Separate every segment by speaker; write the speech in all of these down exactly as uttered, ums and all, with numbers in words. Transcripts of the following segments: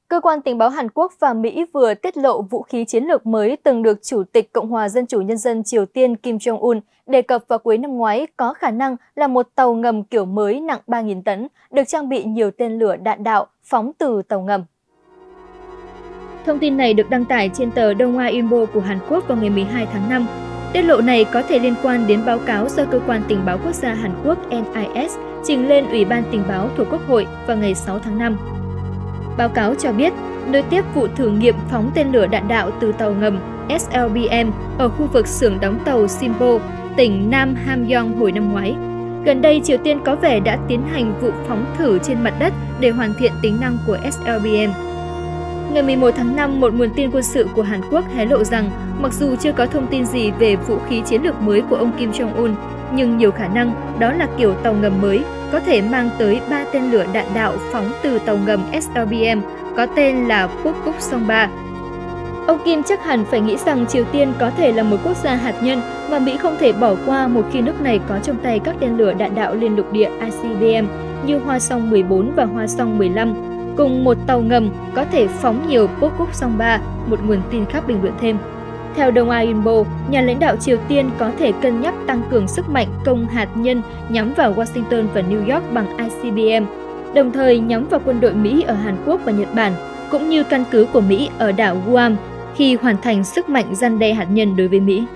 Speaker 1: Cơ quan tình báo Hàn Quốc và Mỹ vừa tiết lộ vũ khí chiến lược mới từng được Chủ tịch Cộng hòa Dân chủ Nhân dân Triều Tiên Kim Jong-un đề cập vào cuối năm ngoái có khả năng là một tàu ngầm kiểu mới nặng ba nghìn tấn, được trang bị nhiều tên lửa đạn đạo phóng từ tàu ngầm. Thông tin này được đăng tải trên tờ Donghua Ilbo của Hàn Quốc vào ngày mười hai tháng năm. Tiết lộ này có thể liên quan đến báo cáo do Cơ quan Tình báo Quốc gia Hàn Quốc N I S trình lên Ủy ban Tình báo thuộc Quốc hội vào ngày sáu tháng năm. Báo cáo cho biết, nối tiếp vụ thử nghiệm phóng tên lửa đạn đạo từ tàu ngầm S L B M ở khu vực xưởng đóng tàu Simpo, tỉnh Nam Hamgyong hồi năm ngoái. Gần đây, Triều Tiên có vẻ đã tiến hành vụ phóng thử trên mặt đất để hoàn thiện tính năng của S L B M. Ngày mười một tháng năm, một nguồn tin quân sự của Hàn Quốc hé lộ rằng mặc dù chưa có thông tin gì về vũ khí chiến lược mới của ông Kim Jong-un, nhưng nhiều khả năng đó là kiểu tàu ngầm mới, có thể mang tới ba tên lửa đạn đạo phóng từ tàu ngầm S L B M có tên là Pukguk Song ba. Ông Kim chắc hẳn phải nghĩ rằng Triều Tiên có thể là một quốc gia hạt nhân mà Mỹ không thể bỏ qua một khi nước này có trong tay các tên lửa đạn đạo liên lục địa I C B M như Hoa Song mười bốn và Hoa Song mười lăm, cùng một tàu ngầm có thể phóng nhiều Pukguk Song ba, một nguồn tin khác bình luận thêm. Theo Donghua Ilbo, nhà lãnh đạo Triều Tiên có thể cân nhắc tăng cường sức mạnh công hạt nhân nhắm vào Washington và New York bằng I C B M, đồng thời nhắm vào quân đội Mỹ ở Hàn Quốc và Nhật Bản, cũng như căn cứ của Mỹ ở đảo Guam khi hoàn thành sức mạnh răn đe hạt nhân đối với Mỹ.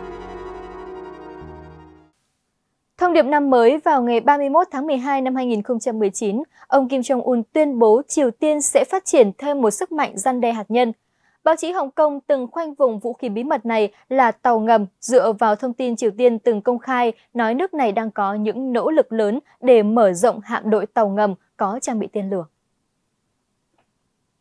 Speaker 1: Thông điệp năm mới vào ngày ba mươi mốt tháng mười hai năm hai nghìn không trăm mười chín, ông Kim Jong-un tuyên bố Triều Tiên sẽ phát triển thêm một sức mạnh răn đe hạt nhân. Báo chí Hồng Kông từng khoanh vùng vũ khí bí mật này là tàu ngầm dựa vào thông tin Triều Tiên từng công khai nói nước này đang có những nỗ lực lớn để mở rộng hạm đội tàu ngầm có trang bị tên lửa.